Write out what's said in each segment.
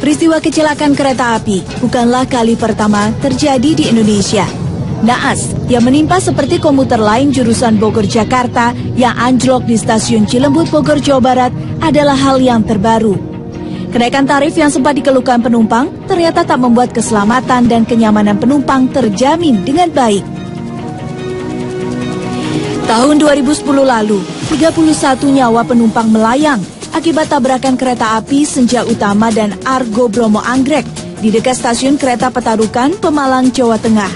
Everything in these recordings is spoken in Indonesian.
Peristiwa kecelakaan kereta api bukanlah kali pertama terjadi di Indonesia. Naas yang menimpa seperti komuter lain jurusan Bogor-Jakarta yang anjlok di stasiun Cilembut, Bogor, Jawa Barat adalah hal yang terbaru. Kenaikan tarif yang sempat dikeluhkan penumpang ternyata tak membuat keselamatan dan kenyamanan penumpang terjamin dengan baik. Tahun 2010 lalu, 31 nyawa penumpang melayang akibat tabrakan kereta api Senja Utama dan Argo Bromo Anggrek di dekat stasiun kereta Petarukan, Pemalang, Jawa Tengah.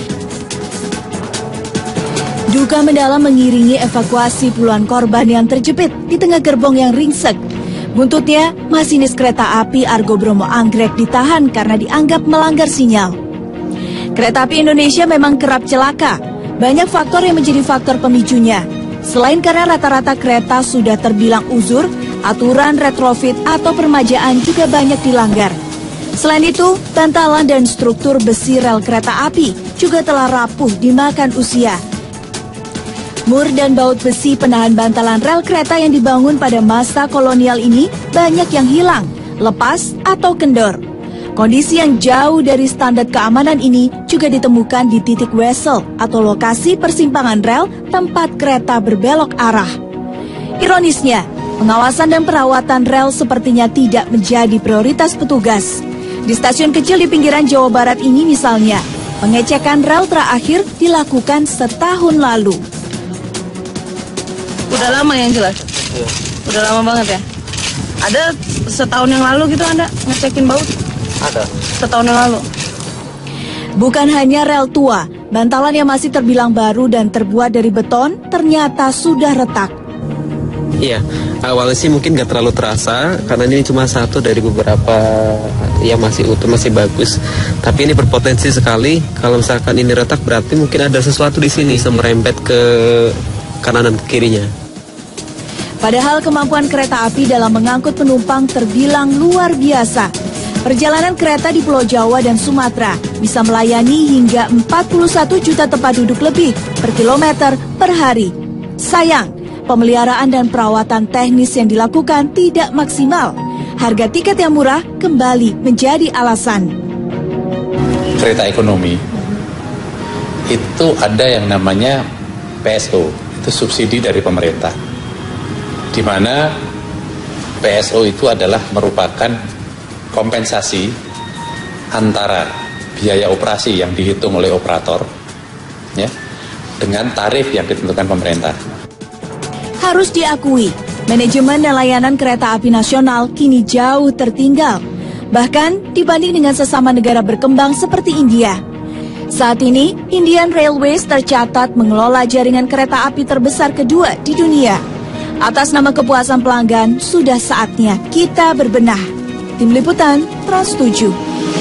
Duka mendalam mengiringi evakuasi puluhan korban yang terjepit di tengah gerbong yang ringsek. Buntutnya, masinis kereta api Argo Bromo Anggrek ditahan karena dianggap melanggar sinyal. Kereta api Indonesia memang kerap celaka. Banyak faktor yang menjadi faktor pemicunya. Selain karena rata-rata kereta sudah terbilang uzur, aturan retrofit atau permajaan juga banyak dilanggar. Selain itu, bantalan dan struktur besi rel kereta api juga telah rapuh dimakan usia. Mur dan baut besi penahan bantalan rel kereta yang dibangun pada masa kolonial ini banyak yang hilang, lepas atau kendor. Kondisi yang jauh dari standar keamanan ini juga ditemukan di titik wesel atau lokasi persimpangan rel tempat kereta berbelok arah. Ironisnya, pengawasan dan perawatan rel sepertinya tidak menjadi prioritas petugas. Di stasiun kecil di pinggiran Jawa Barat ini misalnya, pengecekan rel terakhir dilakukan setahun lalu. Udah lama yang jelas? Iya. Udah lama banget ya? Ada setahun yang lalu gitu Anda ngecekin baut? Ada. Setahun yang lalu? Bukan hanya rel tua, bantalan yang masih terbilang baru dan terbuat dari beton ternyata sudah retak. Iya, awalnya sih mungkin gak terlalu terasa karena ini cuma satu dari beberapa yang masih utuh, masih bagus. Tapi ini berpotensi sekali. Kalau misalkan ini retak berarti mungkin ada sesuatu di sini bisa merembet ke kanan dan ke kirinya. Padahal kemampuan kereta api dalam mengangkut penumpang terbilang luar biasa. Perjalanan kereta di Pulau Jawa dan Sumatera bisa melayani hingga 41 juta tempat duduk lebih per kilometer per hari. Sayang, pemeliharaan dan perawatan teknis yang dilakukan tidak maksimal. Harga tiket yang murah kembali menjadi alasan. Kereta ekonomi itu ada yang namanya PSO, itu subsidi dari pemerintah, di mana PSO itu adalah merupakan kompensasi antara biaya operasi yang dihitung oleh operator ya, dengan tarif yang ditentukan pemerintah. Harus diakui, manajemen dan layanan kereta api nasional kini jauh tertinggal, bahkan dibanding dengan sesama negara berkembang seperti India. Saat ini, Indian Railways tercatat mengelola jaringan kereta api terbesar kedua di dunia. Atas nama kepuasan pelanggan, sudah saatnya kita berbenah. Tim Liputan, Trans 7.